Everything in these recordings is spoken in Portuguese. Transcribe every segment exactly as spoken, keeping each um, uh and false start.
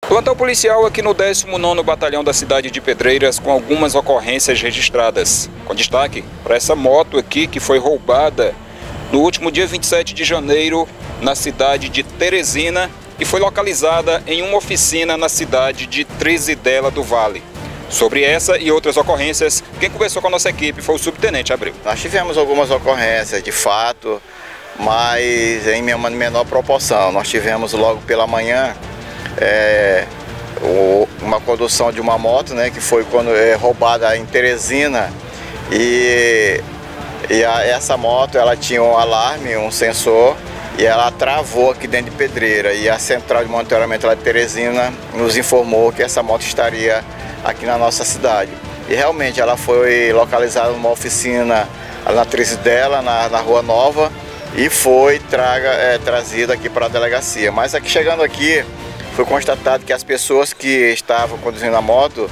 Plantão policial aqui no décimo nono Batalhão da cidade de Pedreiras com algumas ocorrências registradas. Com destaque para essa moto aqui que foi roubada no último dia vinte e sete de janeiro na cidade de Teresina e foi localizada em uma oficina na cidade de Trizidela do Vale. Sobre essa e outras ocorrências, quem conversou com a nossa equipe foi o subtenente Abreu. Nós tivemos algumas ocorrências de fato, mas em menor proporção. Nós tivemos logo pela manhã É, uma condução de uma moto, né, que foi quando, é, roubada em Teresina e, e a, essa moto ela tinha um alarme, um sensor e ela travou aqui dentro de Pedreira e a central de monitoramento lá de Teresina nos informou que essa moto estaria aqui na nossa cidade e realmente ela foi localizada numa oficina na Trizidela, na, na Rua Nova e foi traga, é, trazida aqui para a delegacia, mas aqui chegando aqui foi constatado que as pessoas que estavam conduzindo a moto,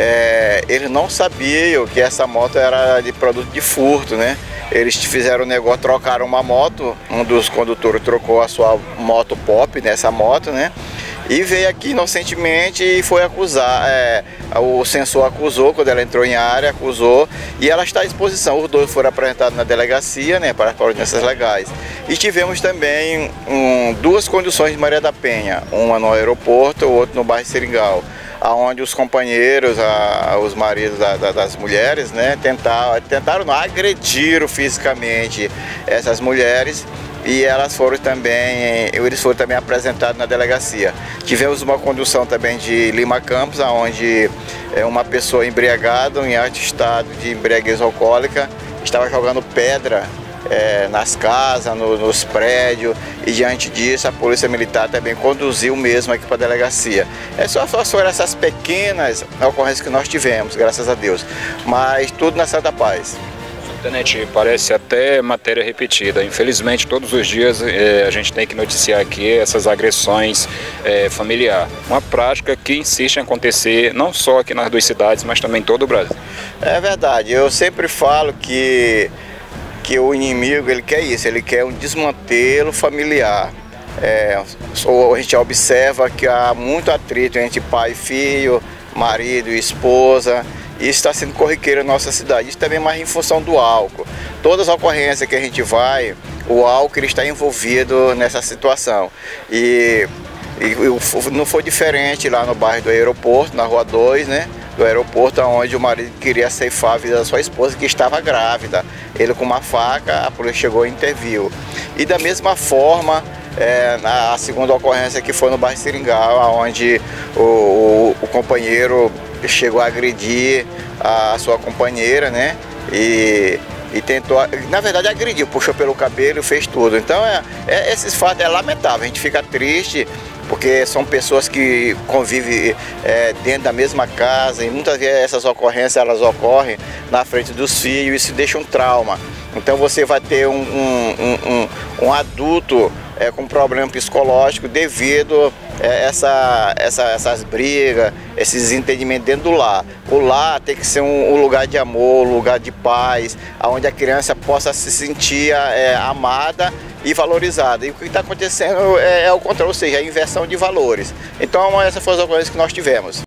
é, eles não sabiam que essa moto era de produto de furto, né? Eles fizeram o negócio, trocaram uma moto, um dos condutores trocou a sua moto pop nessa moto, né? E veio aqui inocentemente e foi acusar, é, o sensor acusou, quando ela entrou em área, acusou, e ela está à disposição. Os dois foram apresentados na delegacia, né, para as audiências legais. E tivemos também um, duas conduções de Maria da Penha, uma no aeroporto, o outro no bairro Seringal, onde os companheiros, a, os maridos da, da, das mulheres, né, tentaram, tentaram não, agrediram fisicamente essas mulheres. E elas foram também, eles foram também apresentados na delegacia. Tivemos uma condução também de Lima Campos, onde uma pessoa embriagada, em alto estado de embriaguez alcoólica, estava jogando pedra é, nas casas, no, nos prédios, e diante disso a Polícia Militar também conduziu mesmo aqui para a delegacia. É só, só foram essas pequenas ocorrências que nós tivemos, graças a Deus, mas tudo na Santa Paz. Tenente, parece até matéria repetida. Infelizmente, todos os dias eh, a gente tem que noticiar aqui essas agressões eh, familiares. Uma prática que insiste em acontecer não só aqui nas duas cidades, mas também em todo o Brasil. É verdade. Eu sempre falo que, que o inimigo ele quer isso, ele quer um desmantelo familiar. É, a gente observa que há muito atrito entre pai e filho, marido e esposa. Isso está sendo corriqueiro na nossa cidade, isso também é mais em função do álcool. Todas as ocorrências que a gente vai, o álcool ele está envolvido nessa situação. E, e não foi diferente lá no bairro do aeroporto, na Rua dois, né? Do aeroporto, onde o marido queria ceifar a vida da sua esposa, que estava grávida. Ele com uma faca, a polícia chegou e interviu. E da mesma forma, é, na, a segunda ocorrência que foi no bairro Seringal, onde o, o, o companheiro chegou a agredir a sua companheira, né? E, e tentou, na verdade agrediu, puxou pelo cabelo e fez tudo. Então é, é, esses fatos é lamentável, a gente fica triste porque são pessoas que convivem é, dentro da mesma casa e muitas vezes essas ocorrências elas ocorrem na frente dos filhos e isso deixa um trauma. Então você vai ter um, um, um, um, um adulto é, com problema psicológico devido a essa, essa, essas brigas, esses desentendimentos dentro do lar. O lar tem que ser um, um lugar de amor, um lugar de paz, onde a criança possa se sentir é, amada e valorizada. E o que está acontecendo é, é o contrário, ou seja, a inversão de valores. Então essas foram as coisas que nós tivemos.